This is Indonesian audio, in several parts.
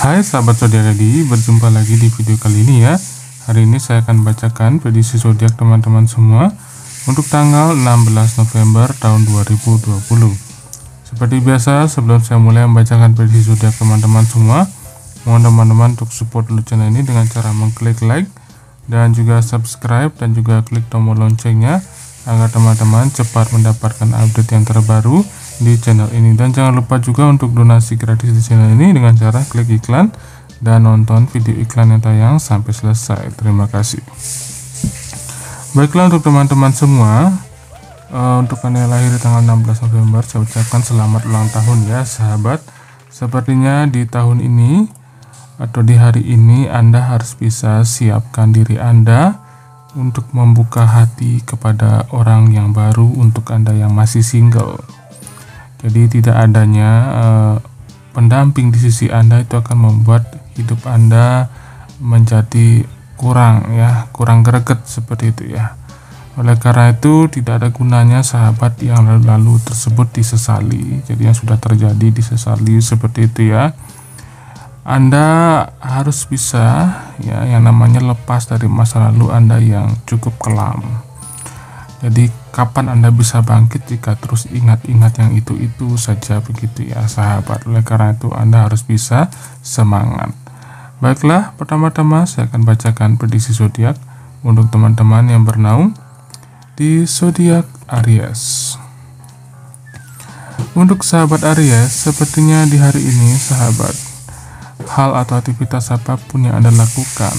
Hai sahabat zodiak Edi, berjumpa lagi di video kali ini ya. Hari ini saya akan bacakan prediksi zodiak teman-teman semua untuk tanggal 16 November tahun 2020. Seperti biasa, sebelum saya mulai membacakan prediksi zodiak teman-teman semua, mohon teman-teman untuk support dulu channel ini dengan cara mengklik like dan juga subscribe dan juga klik tombol loncengnya agar teman-teman cepat mendapatkan update yang terbaru di channel ini. Dan jangan lupa juga untuk donasi gratis di channel ini dengan cara klik iklan dan nonton video iklan yang tayang sampai selesai. Terima kasih. Baiklah, untuk teman-teman semua, untuk Anda yang lahir di tanggal 16 November, saya ucapkan selamat ulang tahun ya sahabat. Sepertinya di tahun ini atau di hari ini Anda harus bisa siapkan diri Anda untuk membuka hati kepada orang yang baru untuk Anda yang masih single. Jadi tidak adanya pendamping di sisi Anda itu akan membuat hidup Anda menjadi kurang greget seperti itu ya. Oleh karena itu tidak ada gunanya sahabat yang lalu tersebut disesali. Jadi yang sudah terjadi disesali seperti itu ya. Anda harus bisa ya yang namanya lepas dari masa lalu Anda yang cukup kelam. Jadi kapan Anda bisa bangkit jika terus ingat-ingat yang itu saja begitu ya sahabat. Oleh karena itu Anda harus bisa semangat. Baiklah, pertama-tama saya akan bacakan prediksi zodiak untuk teman-teman yang bernaung di zodiak Aries. Untuk sahabat Aries, sepertinya di hari ini sahabat, hal atau aktivitas apapun yang Anda lakukan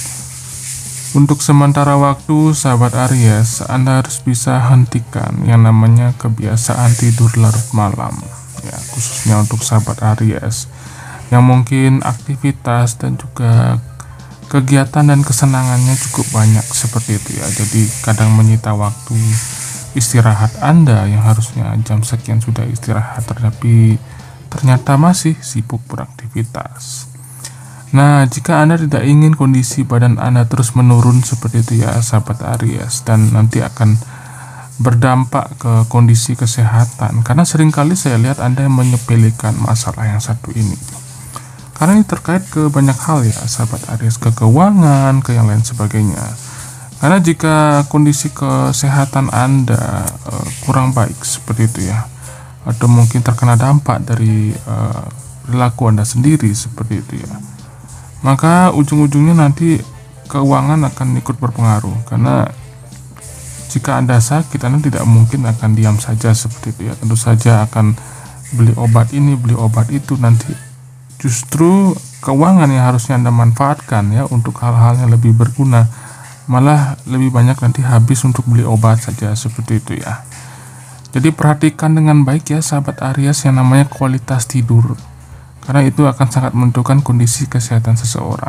untuk sementara waktu, sahabat Aries, Anda harus bisa hentikan yang namanya kebiasaan tidur larut malam ya, khususnya untuk sahabat Aries yang mungkin aktivitas dan juga kegiatan dan kesenangannya cukup banyak seperti itu ya. Jadi kadang menyita waktu istirahat Anda yang harusnya jam sekian sudah istirahat, tetapi ternyata masih sibuk beraktivitas. Nah, jika Anda tidak ingin kondisi badan Anda terus menurun seperti itu ya sahabat Aries, dan nanti akan berdampak ke kondisi kesehatan, karena seringkali saya lihat Anda yang menyepelekan masalah yang satu ini, karena ini terkait ke banyak hal ya sahabat Aries, ke keuangan, ke yang lain sebagainya. Karena jika kondisi kesehatan Anda kurang baik seperti itu ya, atau mungkin terkena dampak dari perilaku Anda sendiri seperti itu ya, maka ujung-ujungnya nanti keuangan akan ikut berpengaruh. Karena jika Anda sakit, Anda tidak mungkin akan diam saja seperti itu ya. Tentu saja akan beli obat ini, beli obat itu. Nanti justru keuangan yang harusnya Anda manfaatkan ya untuk hal-hal yang lebih berguna, malah lebih banyak nanti habis untuk beli obat saja seperti itu ya. Jadi perhatikan dengan baik ya sahabat Aries yang namanya kualitas tidur, karena itu akan sangat menentukan kondisi kesehatan seseorang.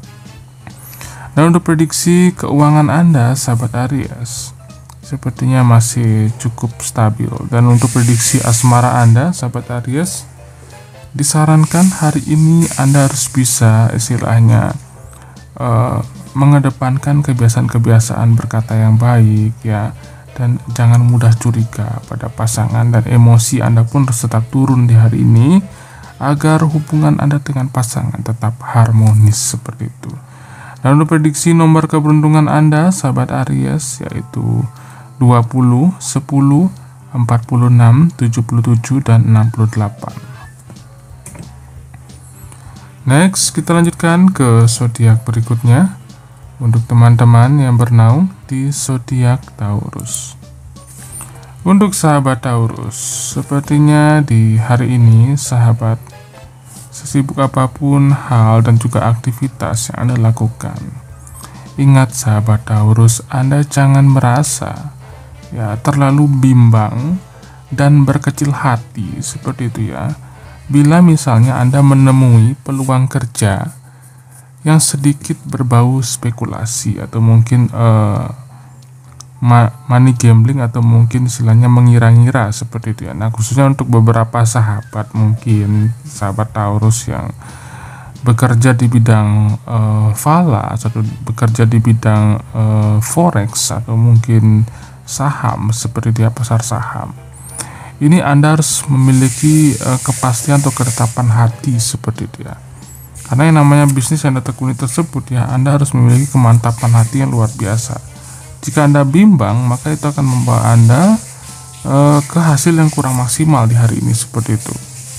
Dan untuk prediksi keuangan Anda sahabat Aries, sepertinya masih cukup stabil. Dan untuk prediksi asmara Anda sahabat Aries, disarankan hari ini Anda harus bisa istilahnya mengedepankan kebiasaan-kebiasaan berkata yang baik ya, dan jangan mudah curiga pada pasangan, dan emosi Anda pun harus tetap turun di hari ini agar hubungan Anda dengan pasangan tetap harmonis seperti itu. Dan untuk prediksi nomor keberuntungan Anda sahabat Aries yaitu 20, 10, 46, 77 dan 68. Next, kita lanjutkan ke zodiak berikutnya untuk teman-teman yang bernaung di zodiak Taurus. Untuk sahabat Taurus, sepertinya di hari ini sahabat, sesibuk apapun hal dan juga aktivitas yang Anda lakukan, ingat sahabat Taurus, Anda jangan merasa ya terlalu bimbang dan berkecil hati seperti itu ya. Bila misalnya Anda menemui peluang kerja yang sedikit berbau spekulasi atau mungkin money gambling, atau mungkin istilahnya mengira-ngira seperti itu ya. Nah, khususnya untuk beberapa sahabat, mungkin sahabat Taurus yang bekerja di bidang falas atau bekerja di bidang forex atau mungkin saham seperti di pasar saham. Ini Anda harus memiliki kepastian atau ketetapan hati seperti itu ya. Karena yang namanya bisnis yang Anda tekuni tersebut ya, Anda harus memiliki kemantapan hati yang luar biasa. Jika Anda bimbang, maka itu akan membawa Anda ke hasil yang kurang maksimal di hari ini seperti itu.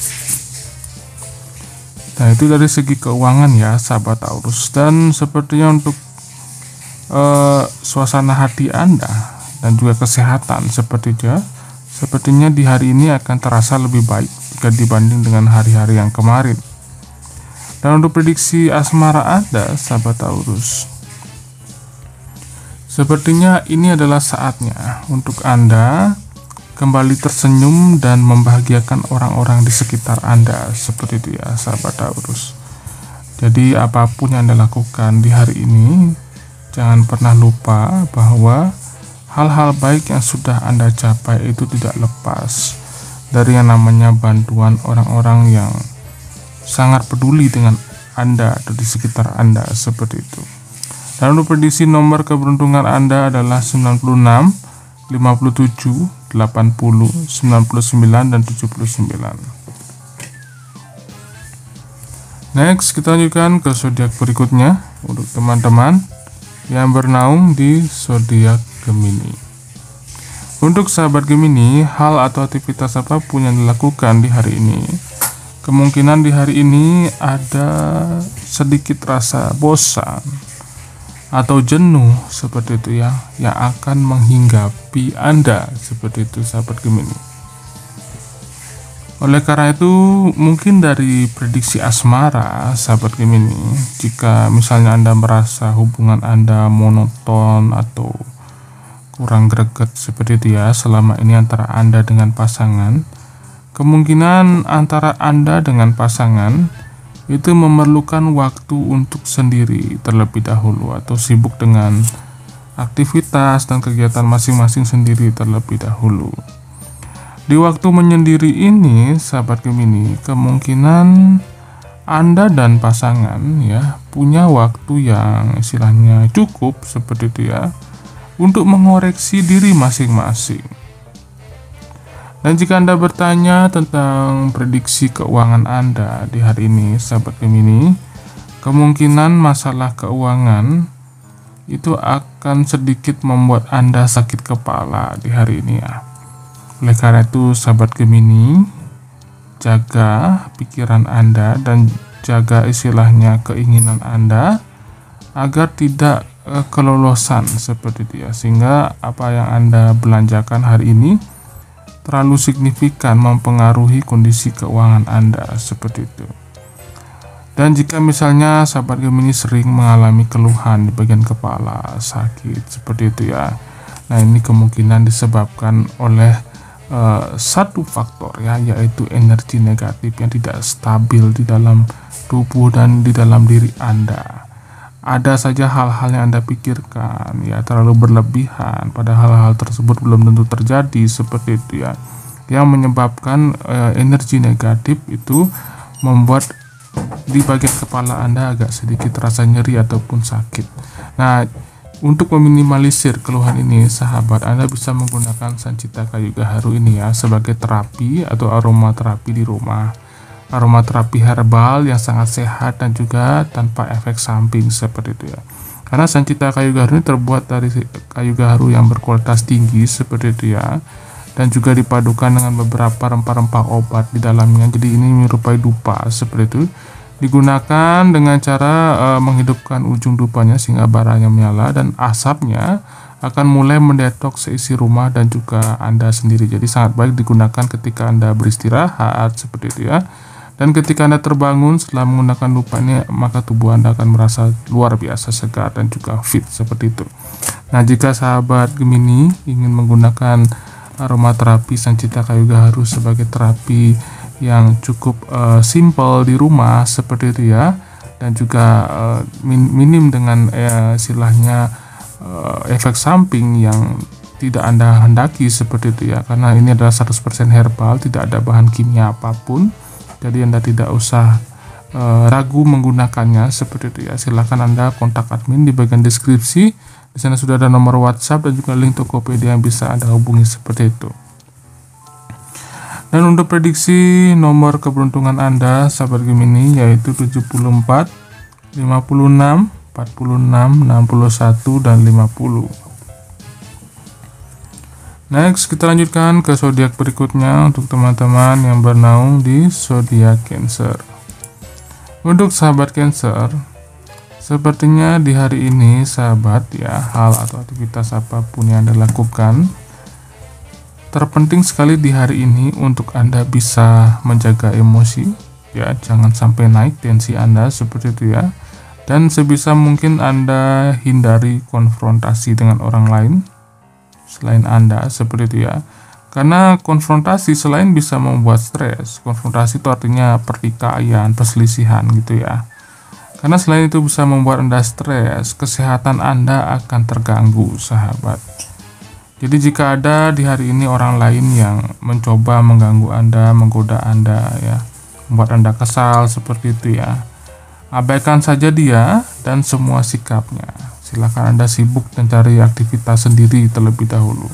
Nah, itu dari segi keuangan ya, sahabat Taurus. Dan sepertinya untuk suasana hati Anda dan juga kesehatan sepertinya di hari ini akan terasa lebih baik jika dibanding dengan hari-hari yang kemarin. Dan untuk prediksi asmara Anda, sahabat Taurus, sepertinya ini adalah saatnya untuk Anda kembali tersenyum dan membahagiakan orang-orang di sekitar Anda, seperti itu ya, sahabat Taurus. Jadi apapun yang Anda lakukan di hari ini, jangan pernah lupa bahwa hal-hal baik yang sudah Anda capai itu tidak lepas dari yang namanya bantuan orang-orang yang sangat peduli dengan Anda atau di sekitar Anda, seperti itu. Dan untuk prediksi nomor keberuntungan Anda adalah 96, 57, 80, 99, dan 79. Next, kita lanjutkan ke zodiak berikutnya untuk teman-teman yang bernaung di zodiak Gemini. Untuk sahabat Gemini, hal atau aktivitas apapun yang dilakukan di hari ini, kemungkinan di hari ini ada sedikit rasa bosan atau jenuh seperti itu ya, yang akan menghinggapi Anda, seperti itu sahabat Gemini. Oleh karena itu, mungkin dari prediksi asmara sahabat Gemini, jika misalnya Anda merasa hubungan Anda monoton atau kurang greget seperti itu ya selama ini antara Anda dengan pasangan, kemungkinan antara Anda dengan pasangan itu memerlukan waktu untuk sendiri terlebih dahulu, atau sibuk dengan aktivitas dan kegiatan masing-masing sendiri terlebih dahulu. Di waktu menyendiri ini, sahabat Gemini, kemungkinan Anda dan pasangan ya punya waktu yang istilahnya cukup seperti itu ya untuk mengoreksi diri masing-masing. Dan jika Anda bertanya tentang prediksi keuangan Anda di hari ini, sahabat Gemini, kemungkinan masalah keuangan itu akan sedikit membuat Anda sakit kepala di hari ini ya. Oleh karena itu, sahabat Gemini, jaga pikiran Anda dan jaga istilahnya keinginan Anda agar tidak kelolosan seperti itu ya, sehingga apa yang Anda belanjakan hari ini terlalu signifikan mempengaruhi kondisi keuangan Anda, seperti itu. Dan jika misalnya sahabat Gemini sering mengalami keluhan di bagian kepala, sakit seperti itu ya, nah ini kemungkinan disebabkan oleh satu faktor ya, yaitu energi negatif yang tidak stabil di dalam tubuh dan di dalam diri Anda. Ada saja hal-hal yang Anda pikirkan ya terlalu berlebihan, padahal hal-hal tersebut belum tentu terjadi, seperti itu ya, yang menyebabkan energi negatif itu membuat di bagian kepala Anda agak sedikit rasa nyeri ataupun sakit. Nah, untuk meminimalisir keluhan ini, sahabat, Anda bisa menggunakan Sancita Kayu Gaharu ini ya sebagai terapi atau aromaterapi di rumah. Aromaterapi herbal yang sangat sehat dan juga tanpa efek samping, seperti itu ya. Karena Sancita Kayu Gaharu ini terbuat dari kayu gaharu yang berkualitas tinggi, seperti itu ya, dan juga dipadukan dengan beberapa rempah-rempah obat di dalamnya. Jadi ini menyerupai dupa, seperti itu. Digunakan dengan cara menghidupkan ujung dupanya sehingga baranya menyala dan asapnya akan mulai mendetoks seisi rumah dan juga Anda sendiri. Jadi sangat baik digunakan ketika Anda beristirahat, seperti itu ya. Dan ketika Anda terbangun setelah menggunakan dupa ini, maka tubuh Anda akan merasa luar biasa segar dan juga fit, seperti itu. Nah, jika sahabat Gemini ingin menggunakan aromaterapi Sancita Kayu Gaharu sebagai terapi yang cukup simple di rumah, seperti itu ya, dan juga minim dengan istilahnya efek samping yang tidak Anda hendaki, seperti itu ya, karena ini adalah 100% herbal, tidak ada bahan kimia apapun. Jadi Anda tidak usah ragu menggunakannya, seperti itu ya. Silahkan Anda kontak admin di bagian deskripsi. Di sana sudah ada nomor WhatsApp dan juga link Tokopedia yang bisa Anda hubungi, seperti itu. Dan untuk prediksi nomor keberuntungan Anda sahabat Gemini yaitu 74, 56, 46, 61, dan 50. Next, kita lanjutkan ke zodiak berikutnya untuk teman-teman yang bernaung di zodiak Cancer. Untuk sahabat Cancer, sepertinya di hari ini sahabat ya, hal atau aktivitas apapun yang Anda lakukan, terpenting sekali di hari ini untuk Anda bisa menjaga emosi ya, jangan sampai naik tensi Anda seperti itu ya. Dan sebisa mungkin Anda hindari konfrontasi dengan orang lain selain Anda seperti itu ya. Karena konfrontasi selain bisa membuat stres, konfrontasi itu artinya pertikaian, perselisihan gitu ya. Karena selain itu bisa membuat Anda stres, kesehatan Anda akan terganggu sahabat. Jadi jika ada di hari ini orang lain yang mencoba mengganggu Anda, menggoda Anda ya, membuat Anda kesal seperti itu ya, abaikan saja dia dan semua sikapnya. Silakan Anda sibuk dan cari aktivitas sendiri terlebih dahulu.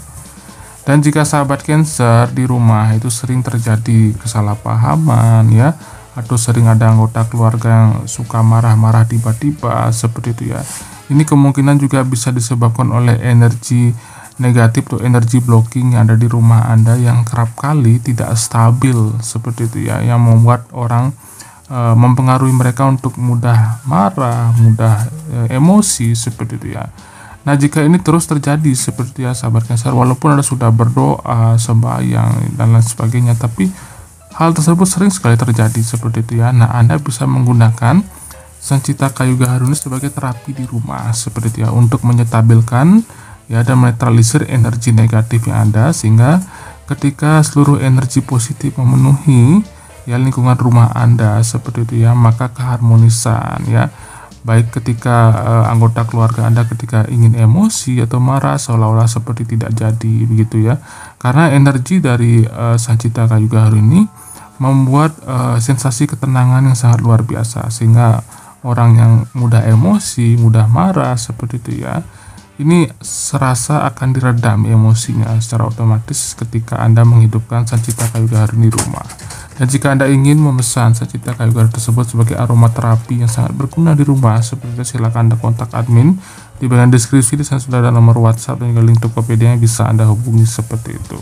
Dan jika sahabat Cancer di rumah itu sering terjadi kesalahpahaman ya, atau sering ada anggota keluarga yang suka marah-marah tiba-tiba seperti itu ya, ini kemungkinan juga bisa disebabkan oleh energi negatif atau energi blocking yang ada di rumah Anda yang kerap kali tidak stabil seperti itu ya, yang membuat orang mempengaruhi mereka untuk mudah marah, mudah emosi seperti itu ya. Nah, jika ini terus terjadi seperti ya sahabat Cancer, walaupun Anda sudah berdoa, sembahyang dan lain sebagainya, tapi hal tersebut sering sekali terjadi seperti itu ya. Nah, Anda bisa menggunakan Sancita Kayu Gaharu ini sebagai terapi di rumah seperti itu ya, untuk menyetabilkan ya dan menetralisir energi negatif yang ada, sehingga ketika seluruh energi positif memenuhi ya lingkungan rumah Anda seperti itu ya, maka keharmonisan ya, baik ketika anggota keluarga Anda ketika ingin emosi atau marah seolah-olah seperti tidak jadi begitu ya. Karena energi dari Sancita Kayu Gaharu ini membuat sensasi ketenangan yang sangat luar biasa, sehingga orang yang mudah emosi, mudah marah seperti itu ya, ini serasa akan diredam emosinya secara otomatis ketika Anda menghidupkan Sancita Kayu Gaharu di rumah. Dan jika Anda ingin memesan Sancita Kayu Gaharu tersebut sebagai aromaterapi yang sangat berguna di rumah seperti itu, silakan Anda kontak admin di bagian deskripsi. Di sana sudah ada nomor WhatsApp dan juga link Tokopedia yang bisa Anda hubungi seperti itu.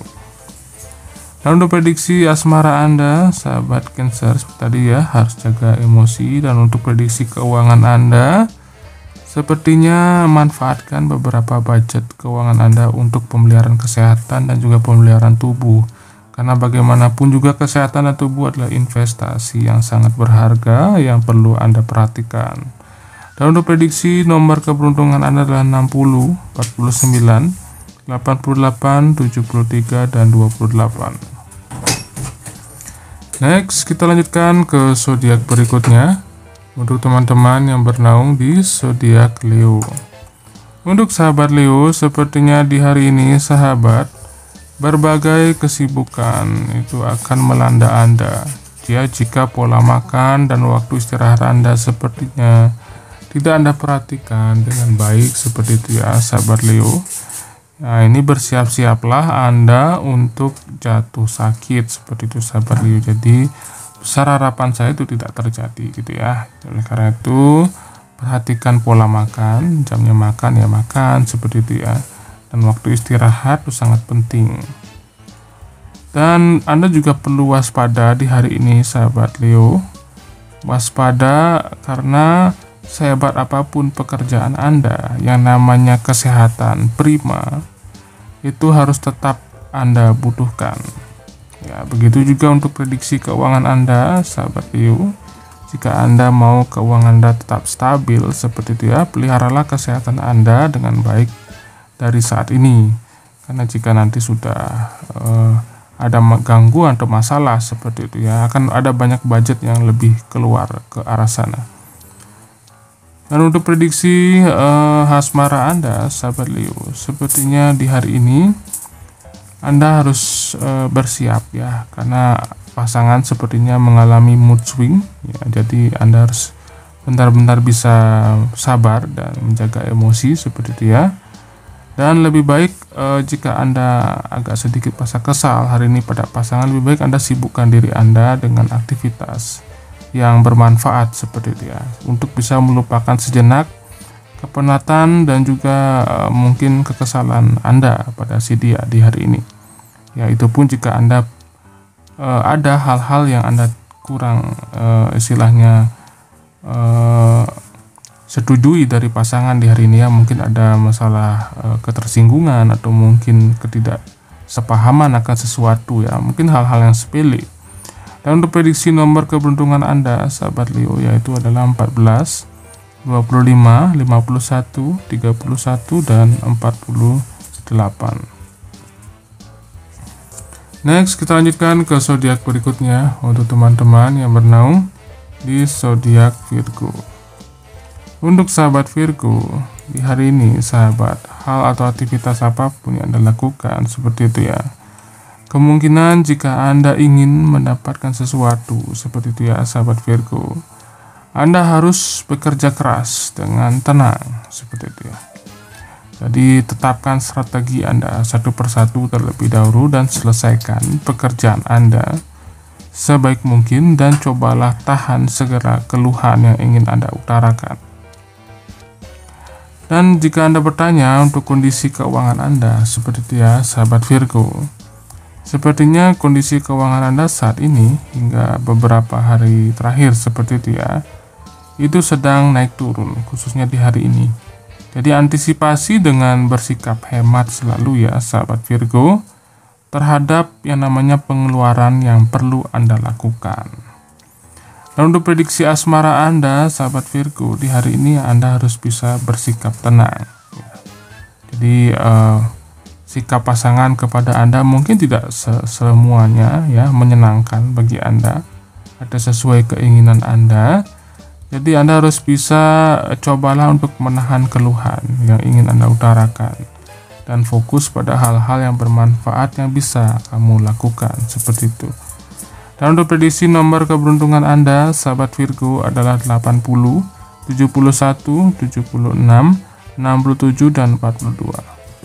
Dan untuk prediksi asmara Anda sahabat Cancer seperti tadi ya, harus jaga emosi. Dan untuk prediksi keuangan Anda, sepertinya manfaatkan beberapa budget keuangan Anda untuk pemeliharaan kesehatan dan juga pemeliharaan tubuh. Karena bagaimanapun juga kesehatan dan tubuh adalah investasi yang sangat berharga yang perlu Anda perhatikan. Dan untuk prediksi nomor keberuntungan Anda adalah 60, 49, 88, 73, dan 28. Next, kita lanjutkan ke zodiak berikutnya. Untuk teman-teman yang bernaung di zodiak Leo. Untuk sahabat Leo, sepertinya di hari ini sahabat, berbagai kesibukan itu akan melanda Anda. Ya, jika pola makan dan waktu istirahat Anda sepertinya tidak Anda perhatikan dengan baik seperti itu ya sahabat Leo. Nah, ini bersiap-siaplah Anda untuk jatuh sakit seperti itu sahabat Leo. Jadi besar harapan saya itu tidak terjadi gitu ya. Oleh karena itu perhatikan pola makan, jamnya makan ya makan seperti itu ya. Dan waktu istirahat itu sangat penting. Dan Anda juga perlu waspada di hari ini sahabat Leo. Waspada karena sehebat apapun pekerjaan Anda, yang namanya kesehatan prima itu harus tetap Anda butuhkan. Ya, begitu juga untuk prediksi keuangan Anda sahabat Leo. Jika Anda mau keuangan Anda tetap stabil seperti itu ya, peliharalah kesehatan Anda dengan baik dari saat ini. Karena jika nanti sudah ada gangguan atau masalah seperti itu ya, akan ada banyak budget yang lebih keluar ke arah sana. Dan untuk prediksi asmara Anda sahabat Leo, sepertinya di hari ini Anda harus bersiap ya, karena pasangan sepertinya mengalami mood swing ya, jadi Anda harus benar-benar bisa sabar dan menjaga emosi seperti itu ya. Dan lebih baik jika Anda agak sedikit merasa kesal hari ini pada pasangan, lebih baik Anda sibukkan diri Anda dengan aktivitas yang bermanfaat seperti itu ya, untuk bisa melupakan sejenak kepenatan dan juga mungkin kekesalan Anda pada si dia di hari ini. Ya, itu pun jika Anda ada hal-hal yang Anda kurang istilahnya setujui dari pasangan di hari ini ya, mungkin ada masalah ketersinggungan atau mungkin ketidaksepahaman akan sesuatu ya, mungkin hal-hal yang sepele. Dan untuk prediksi nomor keberuntungan Anda sahabat Leo yaitu adalah 14, 25, 51, 31, dan 48. Next, kita lanjutkan ke zodiak berikutnya untuk teman-teman yang bernaung di zodiak Virgo. Untuk sahabat Virgo, di hari ini sahabat, hal atau aktivitas apapun yang Anda lakukan seperti itu ya. Kemungkinan jika Anda ingin mendapatkan sesuatu seperti itu ya sahabat Virgo, Anda harus bekerja keras dengan tenang seperti itu ya. Jadi tetapkan strategi Anda satu persatu terlebih dahulu dan selesaikan pekerjaan Anda sebaik mungkin, dan cobalah tahan segera keluhan yang ingin Anda utarakan. Dan jika Anda bertanya untuk kondisi keuangan Anda seperti itu ya sahabat Virgo, sepertinya kondisi keuangan Anda saat ini hingga beberapa hari terakhir seperti itu ya, itu sedang naik turun khususnya di hari ini. Jadi antisipasi dengan bersikap hemat selalu ya sahabat Virgo terhadap yang namanya pengeluaran yang perlu Anda lakukan. Dan untuk prediksi asmara Anda sahabat Virgo di hari ini, Anda harus bisa bersikap tenang ya. Jadi sikap pasangan kepada Anda mungkin tidak semuanya ya menyenangkan bagi Anda, ada sesuai keinginan Anda. Jadi Anda harus bisa cobalah untuk menahan keluhan yang ingin Anda utarakan dan fokus pada hal-hal yang bermanfaat yang bisa kamu lakukan seperti itu. Dan untuk prediksi nomor keberuntungan Anda sahabat Virgo adalah 80, 71, 76, 67, dan 42.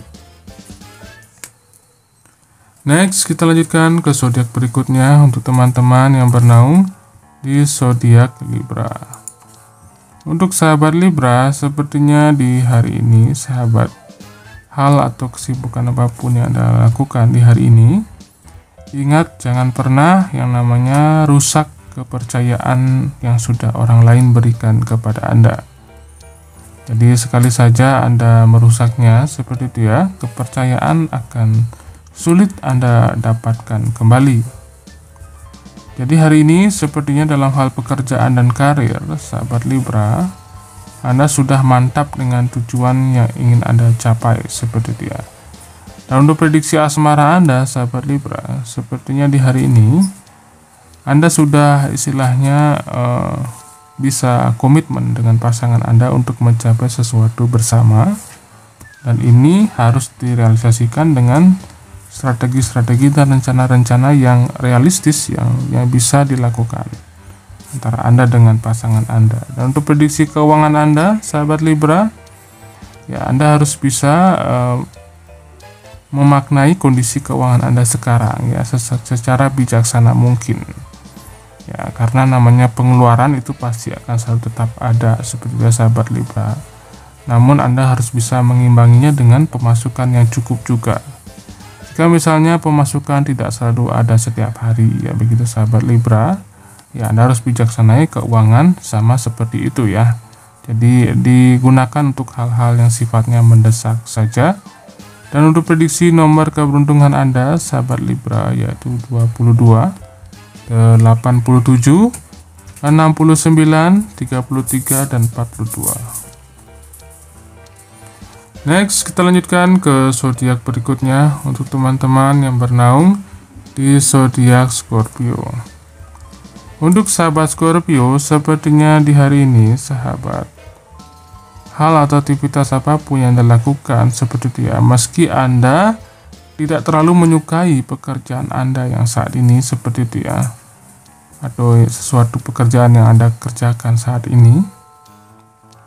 Next, kita lanjutkan ke zodiak berikutnya untuk teman-teman yang bernaung di zodiak Libra. Untuk sahabat Libra, sepertinya di hari ini sahabat, hal atau kesibukan apapun yang Anda lakukan di hari ini, ingat jangan pernah yang namanya rusak kepercayaan yang sudah orang lain berikan kepada Anda. Jadi sekali saja Anda merusaknya seperti itu ya, kepercayaan akan sulit Anda dapatkan kembali. Jadi hari ini sepertinya dalam hal pekerjaan dan karir sahabat Libra, Anda sudah mantap dengan tujuan yang ingin Anda capai seperti itu ya. Dan untuk prediksi asmara Anda sahabat Libra, sepertinya di hari ini Anda sudah istilahnya bisa komitmen dengan pasangan Anda untuk mencapai sesuatu bersama, dan ini harus direalisasikan dengan strategi-strategi dan rencana-rencana yang realistis yang bisa dilakukan antara Anda dengan pasangan Anda. Dan untuk prediksi keuangan Anda sahabat Libra, ya Anda harus bisa memaknai kondisi keuangan Anda sekarang ya secara bijaksana mungkin ya, karena namanya pengeluaran itu pasti akan selalu tetap ada seperti itu sahabat Libra. Namun Anda harus bisa mengimbanginya dengan pemasukan yang cukup juga. Jika misalnya pemasukan tidak selalu ada setiap hari ya begitu sahabat Libra, ya Anda harus bijaksanai keuangan sama seperti itu ya. Jadi digunakan untuk hal-hal yang sifatnya mendesak saja. Dan untuk prediksi nomor keberuntungan Anda sahabat Libra yaitu 22, 87, 69, 33, dan 42. Next, kita lanjutkan ke zodiak berikutnya untuk teman-teman yang bernaung di zodiak Scorpio. Untuk sahabat Scorpio, sepertinya di hari ini sahabat, hal atau aktivitas apapun yang Anda lakukan seperti itu ya, meski Anda tidak terlalu menyukai pekerjaan Anda yang saat ini seperti itu ya, atau sesuatu pekerjaan yang Anda kerjakan saat ini,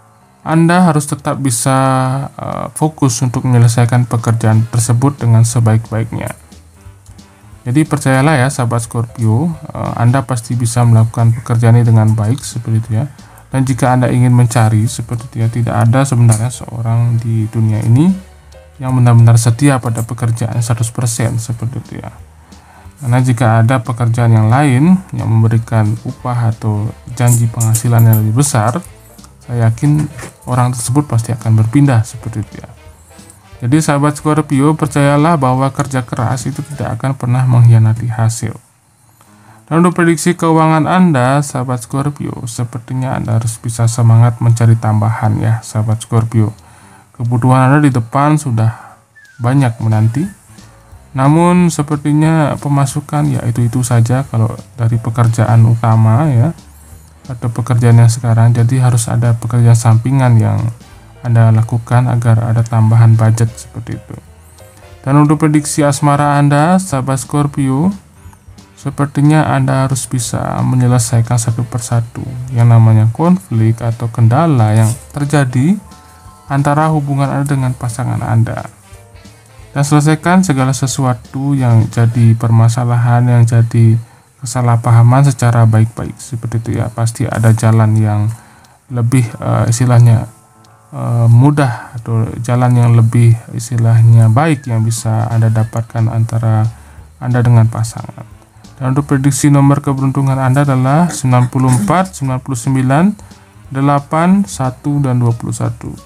Anda harus tetap bisa fokus untuk menyelesaikan pekerjaan tersebut dengan sebaik-baiknya. Jadi percayalah ya sahabat Scorpio, Anda pasti bisa melakukan pekerjaan ini dengan baik seperti itu ya. Dan jika Anda ingin mencari seperti itu ya, tidak ada sebenarnya seorang di dunia ini yang benar-benar setia pada pekerjaan 100% seperti itu ya. Karena jika ada pekerjaan yang lain yang memberikan upah atau janji penghasilan yang lebih besar, saya yakin orang tersebut pasti akan berpindah seperti itu ya. Jadi sahabat Scorpio, percayalah bahwa kerja keras itu tidak akan pernah mengkhianati hasil. Dan untuk prediksi keuangan Anda, sahabat Scorpio, sepertinya Anda harus bisa semangat mencari tambahan ya, sahabat Scorpio. Kebutuhan Anda di depan sudah banyak menanti. Namun sepertinya pemasukan ya itu saja kalau dari pekerjaan utama ya, atau pekerjaan yang sekarang. Jadi harus ada pekerjaan sampingan yang Anda lakukan agar ada tambahan budget seperti itu. Dan untuk prediksi asmara Anda, sahabat Scorpio, sepertinya Anda harus bisa menyelesaikan satu persatu yang namanya konflik atau kendala yang terjadi antara hubungan Anda dengan pasangan Anda. Dan selesaikan segala sesuatu yang jadi permasalahan, yang jadi kesalahpahaman secara baik-baik seperti itu ya. Pasti ada jalan yang lebih istilahnya mudah atau jalan yang lebih istilahnya baik yang bisa Anda dapatkan antara Anda dengan pasangan. Dan untuk prediksi nomor keberuntungan Anda adalah 94, 99, 8, 1, dan 21.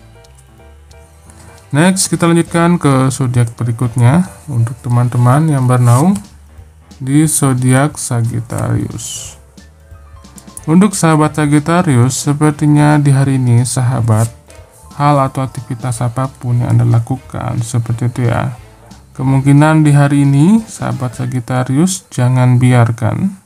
Next, kita lanjutkan ke zodiak berikutnya untuk teman-teman yang bernaung di zodiak Sagittarius. Untuk sahabat Sagittarius, sepertinya di hari ini sahabat, hal atau aktivitas apapun yang Anda lakukan seperti itu ya. Kemungkinan di hari ini sahabat Sagittarius jangan biarkan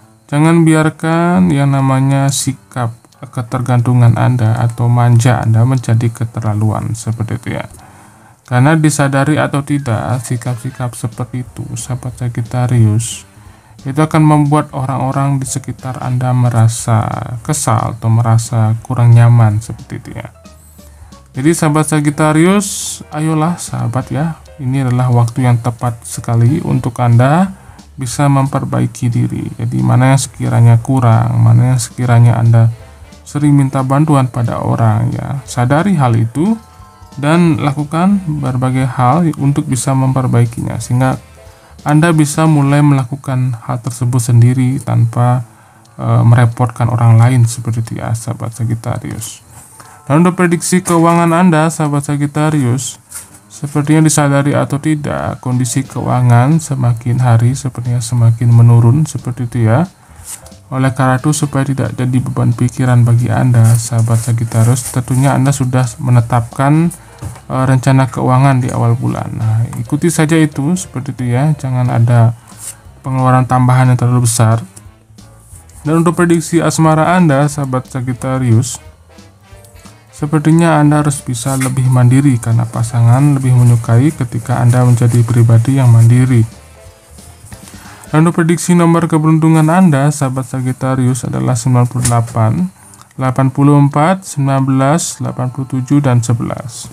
yang namanya sikap ketergantungan Anda atau manja Anda menjadi keterlaluan seperti itu ya. Karena disadari atau tidak, sikap-sikap seperti itu sahabat Sagittarius itu akan membuat orang-orang di sekitar Anda merasa kesal atau merasa kurang nyaman seperti itu ya. Jadi sahabat Sagittarius, ayolah sahabat ya, ini adalah waktu yang tepat sekali untuk Anda bisa memperbaiki diri. Jadi mana yang sekiranya kurang, mana yang sekiranya Anda sering minta bantuan pada orang ya, sadari hal itu dan lakukan berbagai hal untuk bisa memperbaikinya sehingga Anda bisa mulai melakukan hal tersebut sendiri tanpa merepotkan orang lain seperti itu ya sahabat Sagittarius. Dan untuk prediksi keuangan Anda sahabat Sagittarius, sepertinya disadari atau tidak, kondisi keuangan semakin hari sepertinya semakin menurun seperti itu ya. Oleh karena itu, supaya tidak jadi beban pikiran bagi Anda sahabat Sagittarius, tentunya Anda sudah menetapkan rencana keuangan di awal bulan. Nah, ikuti saja itu seperti itu ya, jangan ada pengeluaran tambahan yang terlalu besar. Dan untuk prediksi asmara Anda sahabat Sagittarius, sepertinya Anda harus bisa lebih mandiri karena pasangan lebih menyukai ketika Anda menjadi pribadi yang mandiri. Dan untuk prediksi nomor keberuntungan Anda sahabat Sagittarius adalah 98, 84, 19, 87, dan 11.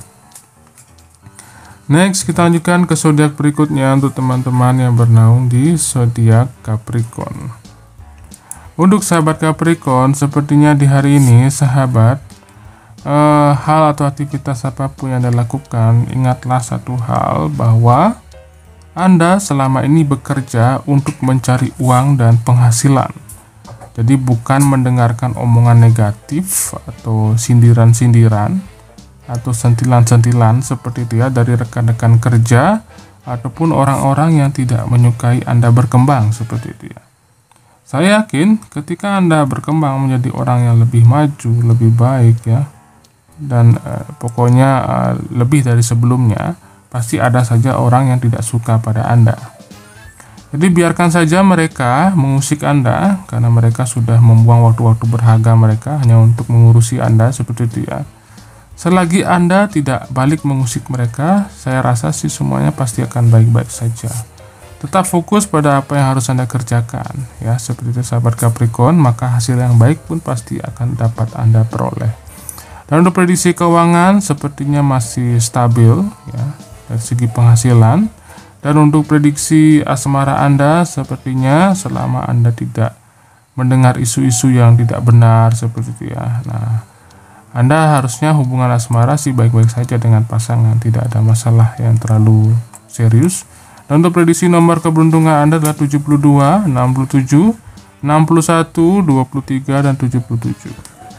Next, kita lanjutkan ke zodiak berikutnya untuk teman-teman yang bernaung di zodiak Capricorn. Untuk sahabat Capricorn, sepertinya di hari ini sahabat, hal atau aktivitas apapun yang Anda lakukan, ingatlah satu hal bahwa Anda selama ini bekerja untuk mencari uang dan penghasilan. Jadi bukan mendengarkan omongan negatif atau sindiran-sindiran atau sentilan-sentilan seperti itu ya dari rekan-rekan kerja ataupun orang-orang yang tidak menyukai Anda berkembang seperti itu ya. Saya yakin ketika Anda berkembang menjadi orang yang lebih maju, lebih baik ya, dan pokoknya lebih dari sebelumnya, pasti ada saja orang yang tidak suka pada Anda. Jadi biarkan saja mereka mengusik Anda karena mereka sudah membuang waktu-waktu berharga mereka hanya untuk mengurusi Anda seperti itu ya. Selagi Anda tidak balik mengusik mereka, saya rasa sih semuanya pasti akan baik-baik saja. Tetap fokus pada apa yang harus Anda kerjakan ya, seperti itu sahabat Capricorn, maka hasil yang baik pun pasti akan dapat Anda peroleh. Dan untuk prediksi keuangan sepertinya masih stabil ya dari segi penghasilan. Dan untuk prediksi asmara Anda sepertinya selama Anda tidak mendengar isu-isu yang tidak benar seperti itu ya. Nah, Anda harusnya hubungan asmara sih baik-baik saja dengan pasangan, tidak ada masalah yang terlalu serius. Dan untuk prediksi nomor keberuntungan Anda adalah 72, 67, 61, 23, dan 77.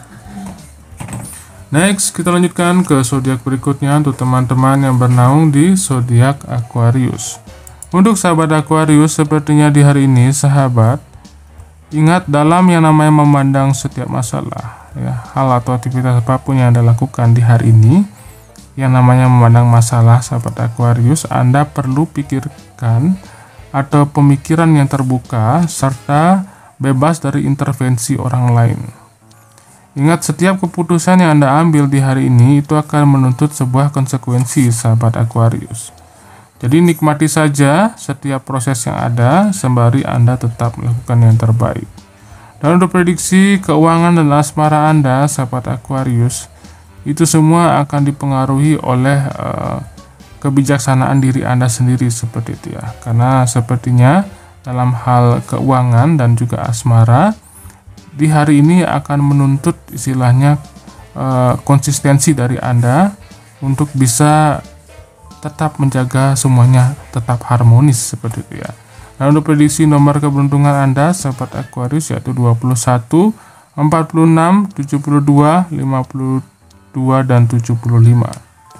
Next, kita lanjutkan ke zodiak berikutnya untuk teman-teman yang bernaung di zodiak Aquarius. Untuk sahabat Aquarius, sepertinya di hari ini sahabat ingat dalam yang namanya memandang setiap masalah ya, hal atau aktivitas apapun yang Anda lakukan di hari ini yang namanya memandang masalah, sahabat Aquarius, Anda perlu pikirkan atau pemikiran yang terbuka serta bebas dari intervensi orang lain. Ingat, setiap keputusan yang Anda ambil di hari ini itu akan menuntut sebuah konsekuensi, sahabat Aquarius. Jadi nikmati saja setiap proses yang ada sembari Anda tetap melakukan yang terbaik. Dan untuk prediksi keuangan dan asmara Anda, sahabat Aquarius, itu semua akan dipengaruhi oleh kebijaksanaan diri Anda sendiri seperti itu ya. Karena sepertinya dalam hal keuangan dan juga asmara di hari ini akan menuntut istilahnya konsistensi dari Anda untuk bisa tetap menjaga semuanya tetap harmonis seperti itu ya. Nah, untuk prediksi nomor keberuntungan Anda, sahabat Aquarius, yaitu 21, 46, 72, 52, dan 75.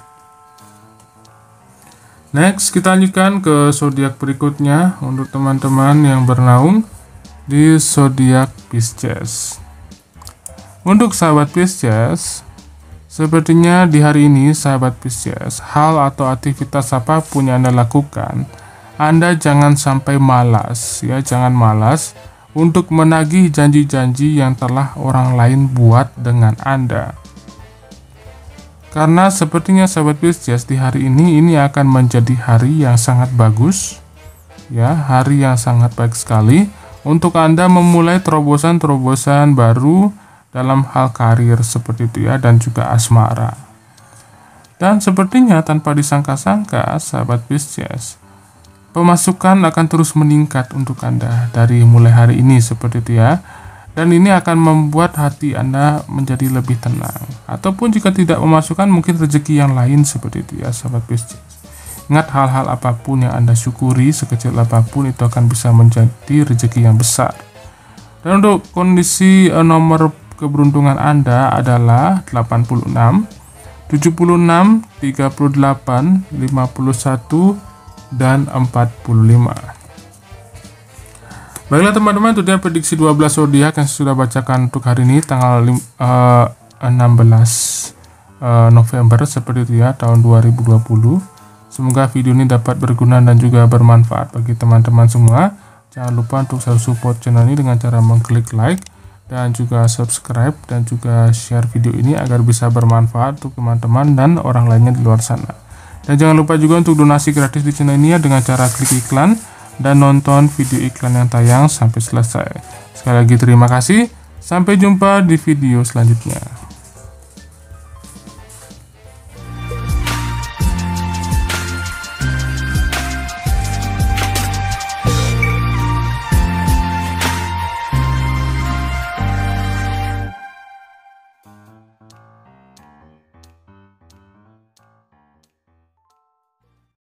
Next, kita lanjutkan ke zodiak berikutnya untuk teman-teman yang bernaung di zodiak Pisces. Untuk sahabat Pisces, sepertinya di hari ini sahabat Pisces, hal atau aktivitas apapun yang Anda lakukan, Anda jangan sampai malas ya, jangan malas untuk menagih janji-janji yang telah orang lain buat dengan Anda. Karena sepertinya sahabat Pisces di hari ini akan menjadi hari yang sangat bagus ya, hari yang sangat baik sekali untuk Anda memulai terobosan-terobosan baru dalam hal karir seperti itu ya, dan juga asmara. Dan sepertinya tanpa disangka-sangka sahabat Pisces, pemasukan akan terus meningkat untuk Anda dari mulai hari ini seperti itu ya. Dan ini akan membuat hati Anda menjadi lebih tenang. Ataupun jika tidak memasukkan, mungkin rezeki yang lain seperti itu ya, sahabat Pisces. Ingat, hal-hal apapun yang Anda syukuri, sekecil apapun, itu akan bisa menjadi rezeki yang besar. Dan untuk kondisi nomor keberuntungan Anda adalah 86, 76, 38, 51, dan 45. Baiklah teman-teman, itu dia prediksi 12 zodiak yang saya sudah bacakan untuk hari ini tanggal 16 November seperti itu ya, tahun 2020. Semoga video ini dapat berguna dan juga bermanfaat bagi teman-teman semua. Jangan lupa untuk selalu support channel ini dengan cara mengklik like dan juga subscribe dan juga share video ini agar bisa bermanfaat untuk teman-teman dan orang lainnya di luar sana. Dan jangan lupa juga untuk donasi gratis di channel ini ya, dengan cara klik iklan dan nonton video iklan yang tayang sampai selesai. Sekali lagi terima kasih, sampai jumpa di video selanjutnya.